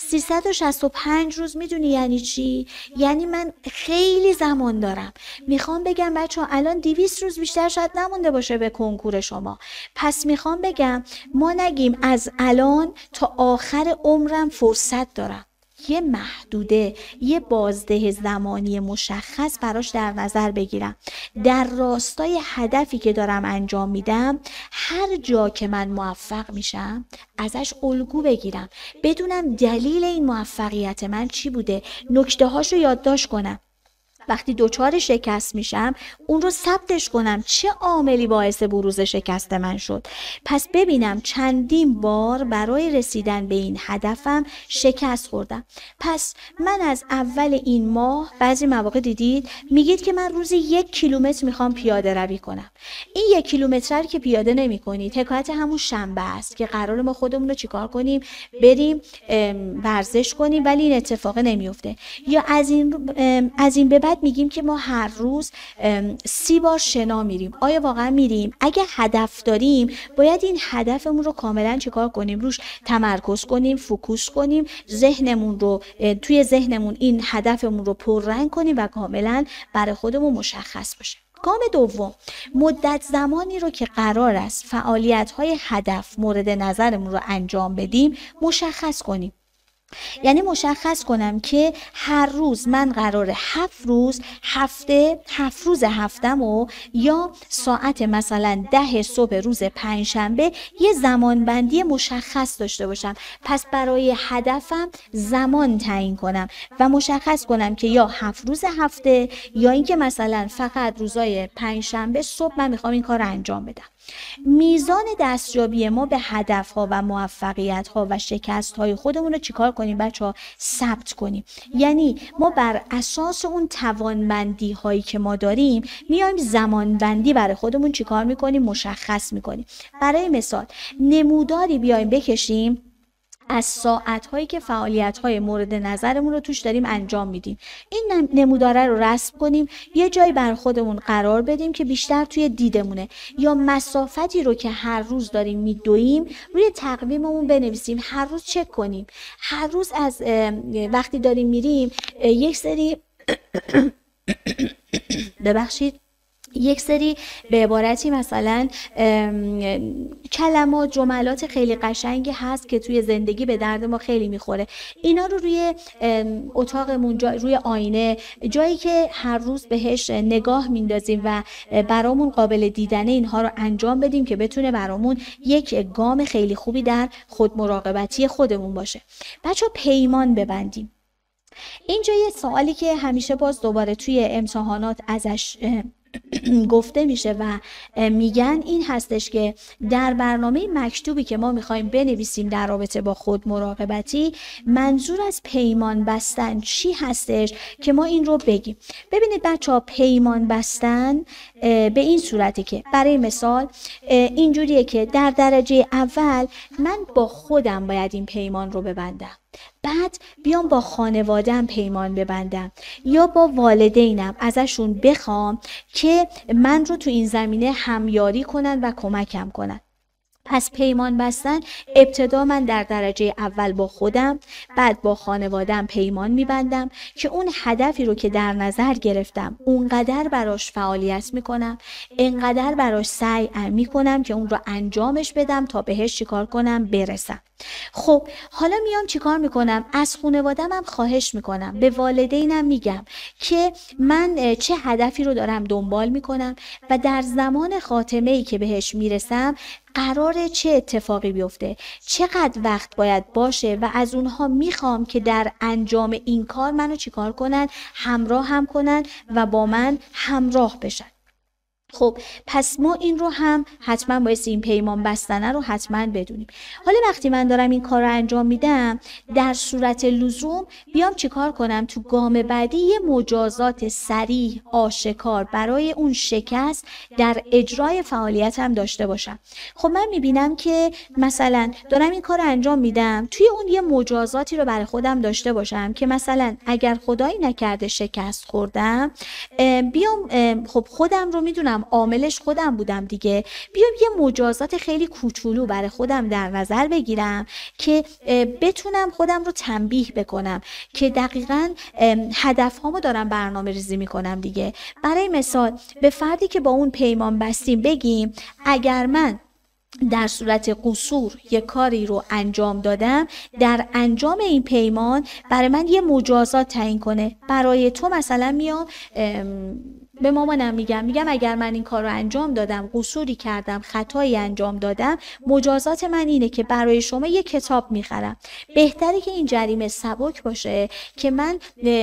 365 روز میدونی یعنی چی؟ یعنی من خیلی زمان دارم. میخوام بگم بچه‌ها الان 200 روز بیشتر شاید نمونده باشه به کنکور شما. پس میخوام بگم ما نگیم از الان تا آخر عمرم فرصت دارم. یه محدوده، یه بازده زمانی مشخص براش در نظر بگیرم. در راستای هدفی که دارم انجام میدم، هر جا که من موفق میشم ازش الگو بگیرم، بدونم دلیل این موفقیت من چی بوده، نکته هاشو یادداشت کنم. وقتی دچار شکست میشم اون رو ثبتش کنم، چه عاملی باعث بروز شکست من شد. پس ببینم چندین بار برای رسیدن به این هدفم شکست خوردم. پس من از اول این ماه، بعضی مواقع دیدید میگید که من روزی 1 کیلومتر میخوام پیاده روی کنم. این 1 کیلومتر که پیاده نمی کنید، حکایت همون شنبه است که قرار ما خودمون رو چیکار کنیم؟ بریم ورزش کنیم، ولی این اتفاق نمیفته. یا از این به بعد میگیم که ما هر روز 30 بار شنا میریم. آیا واقعا میریم؟ اگه هدف داریم باید این هدفمون رو کاملا چیکار کنیم؟ روش تمرکز کنیم، فوکوس کنیم، توی ذهنمون این هدفمون رو پررنگ کنیم و کاملا برای خودمون مشخص باشه. گام دوم، مدت زمانی رو که قرار است فعالیت‌های هدف مورد نظرمون رو انجام بدیم مشخص کنیم. یعنی مشخص کنم که هر روز من قراره 7 روز هفتمو یا ساعت مثلا 10 صبح روز پنجشنبه یه زمان بندی مشخص داشته باشم. پس برای هدفم زمان تعیین کنم و مشخص کنم که یا 7 روز هفته یا اینکه مثلا فقط روزای پنجشنبه صبح من میخوام این کار رو انجام بدم. میزان دستیابی ما به هدفها و موفقیت‌ها و شکست‌های خودمون رو چیکار کنیم بچه‌ها؟ ثبت کنیم. یعنی ما بر اساس اون توانمندی‌هایی که ما داریم میایم زمانبندی برای خودمون چیکار می‌کنیم؟ مشخص می‌کنیم. برای مثال نموداری بیایم بکشیم از ساعت‌هایی که فعالیت‌های مورد نظرمون رو توش داریم انجام میدیم. این نموداره رو رسم کنیم، یه جایی بر خودمون قرار بدیم که بیشتر توی دیدمونه، یا مسافتی رو که هر روز داریم میدویم روی تقویممون بنویسیم، هر روز چک کنیم. هر روز از وقتی داریم میریم یک سری یک سری به عبارتی مثلا کلمات، جملات خیلی قشنگی هست که توی زندگی به درد ما خیلی میخوره. اینا رو روی اتاقمون، روی آینه، جایی که هر روز بهش نگاه میندازیم و برامون قابل دیدنه، اینها رو انجام بدیم که بتونه برامون یک گام خیلی خوبی در خود مراقبتی خودمون باشه. بچه پیمان ببندیم. اینجا یه سوالی که همیشه باز دوباره توی امتحانات ازش گفته میشه و میگن این هستش که در برنامه مکتوبی که ما میخوایم بنویسیم در رابطه با خود مراقبتی، منظور از پیمان بستن چی هستش که ما این رو بگیم. ببینید بچه‌ها، پیمان بستن به این صورته که برای مثال اینجوریه که در درجه اول من با خودم باید این پیمان رو ببندم، بعد بیام با خانواده‌ام پیمان ببندم یا با والدینم ازشون بخوام که من رو تو این زمینه همیاری کنن و کمکم کنن. پس پیمان بستن ابتدا من در درجه اول با خودم، بعد با خانواده‌ام پیمان میبندم که اون هدفی رو که در نظر گرفتم اونقدر براش فعالیت میکنم، اینقدر براش سعی میکنم که اون رو انجامش بدم تا بهش چیکار کنم؟ برسم. خب حالا میام چیکار میکنم؟ از خانواده‌ام هم خواهش میکنم، به والدینم میگم که من چه هدفی رو دارم دنبال میکنم و در زمان خاتمه‌ای که بهش میرسم قراره چه اتفاقی بیفته، چقدر وقت باید باشه و از اونها میخوام که در انجام این کار منو چیکار کنن؟ همراه هم کنن و با من همراه بشن. خب پس ما این رو هم حتما باید این پیمان بستنه رو حتما بدونیم. حالا وقتی من دارم این کار رو انجام میدم، در صورت لزوم بیام چیکار کنم؟ تو گام بعدی یه مجازات صریح آشکار برای اون شکست در اجرای فعالیتم داشته باشم. خب من میبینم که مثلا دارم این کار رو انجام میدم، توی اون یه مجازاتی رو برای خودم داشته باشم که مثلا اگر خدایی نکرده شکست خوردم، بیام خب خودم رو میدونم عاملش خودم بودم دیگه، بیام یه مجازات خیلی کوچولو برای خودم در نظر بگیرم که بتونم خودم رو تنبیه بکنم که دقیقاً هدفهامو دارم برنامه ریزی میکنم دیگه. برای مثال به فردی که با اون پیمان بستیم بگیم اگر من در صورت قصور یک کاری رو انجام دادم، در انجام این پیمان برای من یه مجازات تعیین کنه. برای تو مثلا میام به مامانم میگم اگر من این کار رو انجام دادم، قصوری کردم، خطایی انجام دادم، مجازات من اینه که برای شما یه کتاب میخرم. بهتره که این جریمه سبک باشه که من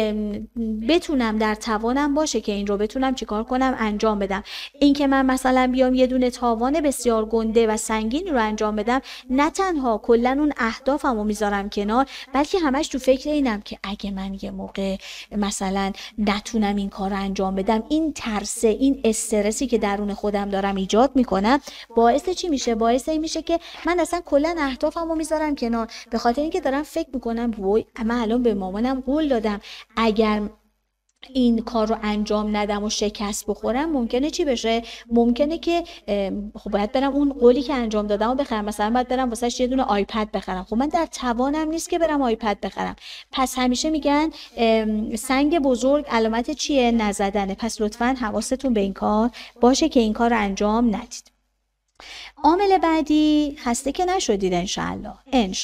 بتونم، در توانم باشه که این رو بتونم چیکار کنم، انجام بدم. این که من مثلا بیام یه دونه تاوان بسیار گنده و سنگینی رو انجام بدم، نه تنها کلا اون اهدافم رو میذارم کنار، بلکه همش تو فکر اینم که اگه من یه موقع مثلا نتونم این کار رو انجام بدم، این ترسه، این استرسی که درون خودم دارم ایجاد میکنم، باعث چی میشه؟ باعث این میشه که من اصلا کلا اهدافمو میذارم کنار، به خاطر اینکه دارم فکر میکنم وای من الان به مامانم قول دادم اگر این کار رو انجام ندم و شکست بخورم ممکنه چی بشه؟ ممکنه که خب باید برم اون قولی که انجام دادم و بخرم، مثلا باید برم واسش یه دونه آیپد بخرم. خب من در توانم نیست که برم آیپد بخرم. پس همیشه میگن سنگ بزرگ علامت چیه؟ نزدنه. پس لطفاً حواستون به این کار باشه که این کار رو انجام ندید. عامل بعدی، خسته که نشدید انشالله.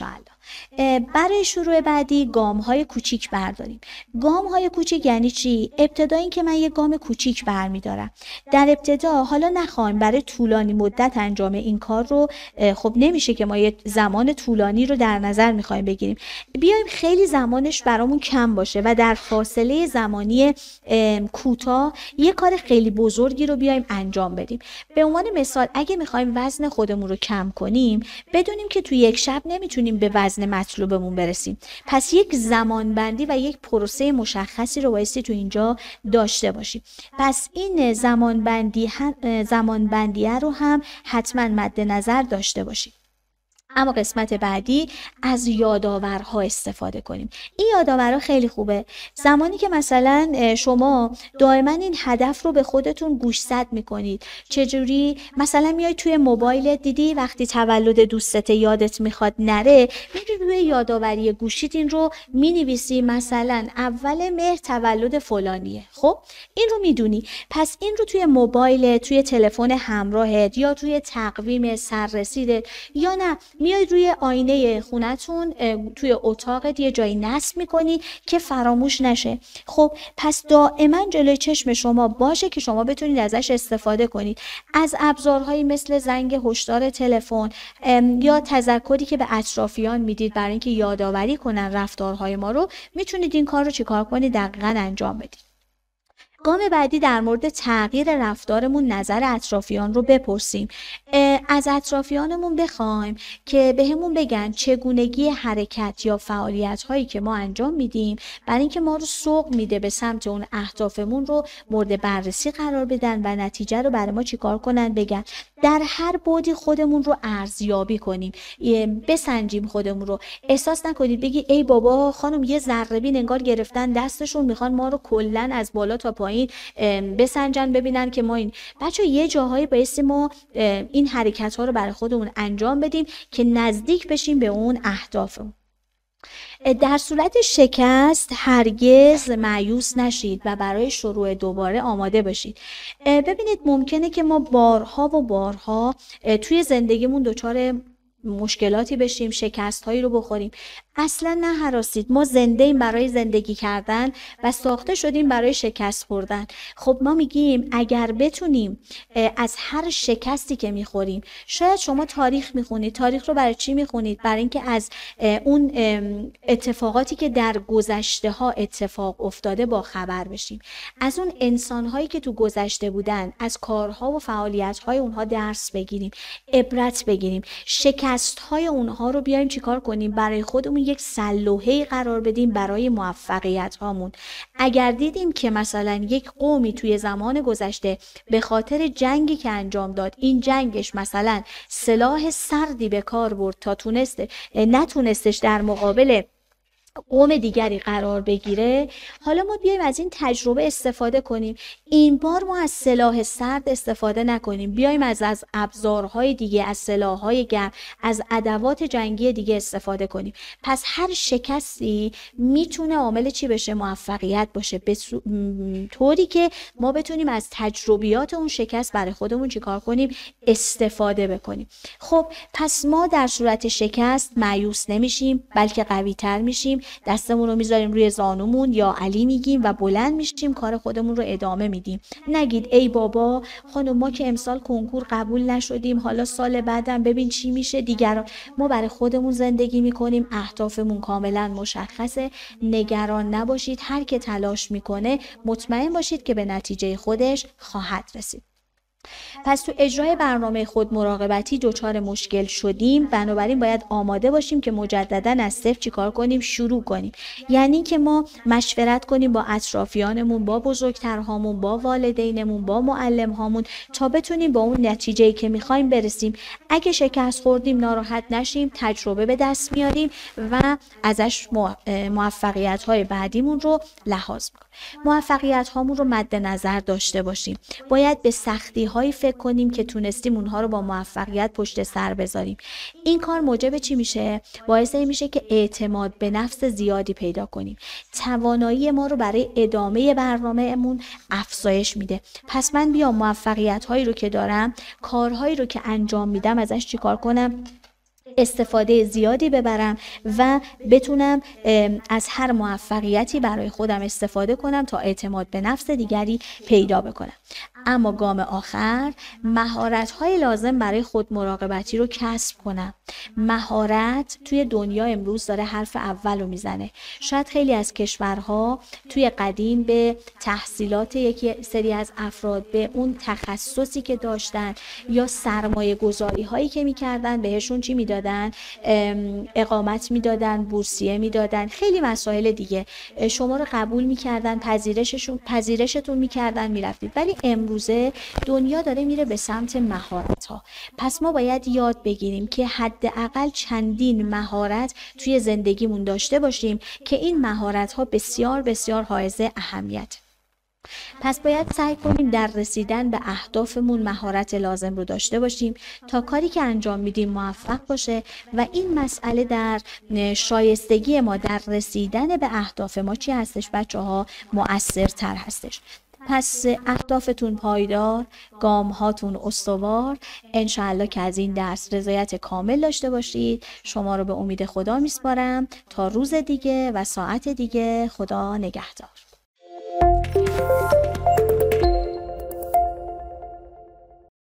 برای شروع بعدی گام‌های کوچیک برداریم. گام‌های کوچیک یعنی چی؟ ابتدا این که من یه گام کوچیک برمی‌دارم. در ابتدا حالا نخوایم برای طولانی مدت انجام این کار رو، خب نمیشه که ما یه زمان طولانی رو در نظر می‌خوایم بگیریم. بیایم خیلی زمانش برامون کم باشه و در فاصله زمانی کوتاه یه کار خیلی بزرگی رو بیایم انجام بدیم. به عنوان مثال اگه می‌خوایم وزن خودمون رو کم کنیم، بدونیم که تو یک شب نمیتونیم به وزن مطلوبمون برسیم. پس یک زمان بندی و یک پروسه مشخصی رو بایستی تو اینجا داشته باشیم. پس این زمان بندیه رو هم حتما مد نظر داشته باشیم. اما قسمت بعدی از یادآورها استفاده کنیم. این یادآورها خیلی خوبه. زمانی که مثلا شما دائما این هدف رو به خودتون گوشزد میکنید، چجوری؟ مثلا میای توی موبایل دیدی وقتی تولد دوستت یادت میخواد نره، میری روی یادآوری گوشیت این رو مینویسی، مثلا اول مهر تولد فلانیه. خب این رو میدونی، پس این رو توی موبایل، توی تلفن همراهت یا توی تقویم سررسیدت، یا نه میای روی آینه خونتون توی اتاقت یه جایی نصب میکنی که فراموش نشه. خب پس دائما جلوی چشم شما باشه که شما بتونید ازش استفاده کنید. از ابزارهایی مثل زنگ هشدار تلفن یا تذکری که به اطرافیان میدید برای اینکه یادآوری کنن رفتارهای ما رو، میتونید این کار رو چیکار کنید؟ دقیقاً انجام بدید. گام بعدی در مورد تغییر رفتارمون نظر اطرافیان رو بپرسیم. از اطرافیانمون بخوایم که بهمون بگن چگونگی حرکت یا فعالیت هایی که ما انجام میدیم برای اینکه ما رو سوق میده به سمت اون اهدافمون رو مورد بررسی قرار بدن و نتیجه رو برای ما چیکار کنن بگن. در هر بعدی خودمون رو ارزیابی کنیم، بسنجیم خودمون رو. احساس نکنید بگی ای بابا خانم یه ذره بین انگار گرفتن دستشون، میخوان ما رو کلا از بالا تا پایین بسنجن ببینن که ما این بچه یه جاهایی بایستی ما این حرکت ها رو برای خودمون انجام بدیم که نزدیک بشیم به اون اهدافمون. در صورت شکست هرگز مایوس نشید و برای شروع دوباره آماده باشید. ببینید ممکنه که ما بارها توی زندگیمون دچار مشکلاتی بشیم، شکست هایی رو بخوریم. اصلا نه هراسید، ما زنده ایم برای زندگی کردن و ساخته شدیم برای شکست خوردن. خب ما میگیم اگر بتونیم از هر شکستی که میخوریم، شاید شما تاریخ میخونید. تاریخ رو برای چی میخونید؟ برای اینکه از اون اتفاقاتی که در گذشته ها اتفاق افتاده با خبر بشیم، از اون انسان هایی که تو گذشته بودن، از کارها و فعالیت های اونها درس بگیریم، عبرت بگیریم، شکست های اونها رو بیایم چیکار کنیم؟ برای خودمون یک سلوحه‌ای قرار بدیم برای موفقیت هامون. اگر دیدیم که مثلا یک قومی توی زمان گذشته به خاطر جنگی که انجام داد، این جنگش مثلا سلاح سردی به کار برد تا نتونستش در مقابل قوم دیگری قرار بگیره، حالا ما بیایم از این تجربه استفاده کنیم. این بار ما از سلاح سرد استفاده نکنیم، بیایم از ابزارهای دیگه، از سلاحهای گرم، از ادوات جنگی دیگه استفاده کنیم. پس هر شکستی میتونه عامل چی بشه؟ موفقیت باشه، طوری که ما بتونیم از تجربیات اون شکست برای خودمون چیکار کنیم؟ استفاده بکنیم. خب پس ما در صورت شکست مایوس نمیشیم، بلکه قوی تر میشیم، دستمون رو میذاریم روی زانومون یا علی میگیم و بلند میشیم، کار خودمون رو ادامه میدیم. نگید ای بابا خانم ما که امسال کنکور قبول نشدیم، حالا سال بعدم ببین چی میشه. دیگران، ما برای خودمون زندگی میکنیم، اهدافمون کاملا مشخصه. نگران نباشید، هر که تلاش میکنه مطمئن باشید که به نتیجه خودش خواهد رسید. پس تو اجرای برنامه خود مراقبتی دچار مشکل شدیم، بنابراین باید آماده باشیم که مجددا از صفر چیکار کنیم؟ شروع کنیم. یعنی که ما مشورت کنیم با اطرافیانمون، با بزرگترهامون، با والدینمون، با معلمهامون، تا بتونیم با اون نتیجه‌ای که می‌خوایم برسیم. اگه شکست خوردیم ناراحت نشیم، تجربه به دست میاریم و ازش موفقیت‌های بعدیمون رو لحاظ می‌کنیم. موفقیت‌هامون رو مد نظر داشته باشیم. باید به سختی‌هایی فکر کنیم که تونستیم اونها رو با موفقیت پشت سر بذاریم. این کار موجب چی میشه؟ باعث این میشه که اعتماد به نفس زیادی پیدا کنیم. توانایی ما رو برای ادامه برنامه‌مون افزایش میده. پس من بیام موفقیت‌هایی رو که دارم، کارهایی رو که انجام میدم، ازش چیکار کنم؟ استفاده زیادی ببرم و بتونم از هر موفقیتی برای خودم استفاده کنم تا اعتماد به نفس دیگری پیدا بکنم. اما گام آخر، مهارت‌های لازم برای خود مراقبتی رو کسب کنم. مهارت توی دنیا امروز داره حرف اول رو میزنه. شاید خیلی از کشورها توی قدیم به تحصیلات یکی سری از افراد، به اون تخصصی که داشتن یا سرمایه گذاری هایی که میکردن بهشون چی میدادن؟ اقامت میدادن، بورسیه میدادن، خیلی مسائل دیگه. شما رو قبول میکردن، پذیرشتون میکردن، میرفتید. ولی امروزه دنیا داره میره به سمت مهارت ها. پس ما باید یاد بگیریم که حداقل چندین مهارت توی زندگیمون داشته باشیم که این مهارت ها بسیار بسیار حائز اهمیت. پس باید سعی کنیم در رسیدن به اهدافمون مهارت لازم رو داشته باشیم تا کاری که انجام میدیم موفق باشه و این مسئله در شایستگی ما در رسیدن به اهداف ما چی هستش بچه‌ها؟ مؤثرتر هستش. پس اهدافتون پایدار، گام هاتون استوار. انشاءالله که از این درس رضایت کامل داشته باشید. شما رو به امید خدا میسپارم تا روز دیگه و ساعت دیگه. خدا نگهدار.